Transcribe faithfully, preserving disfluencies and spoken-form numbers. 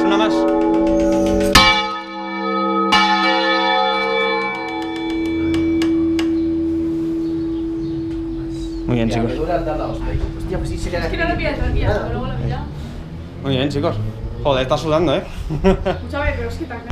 una más. Muy bien, chicos. Hostia, pues sí se queda. Es que no lo pillas tranquila, pero luego lo pillas. Muy bien, chicos. Joder, está sudando, ¿eh? Escúchame, pero es que tan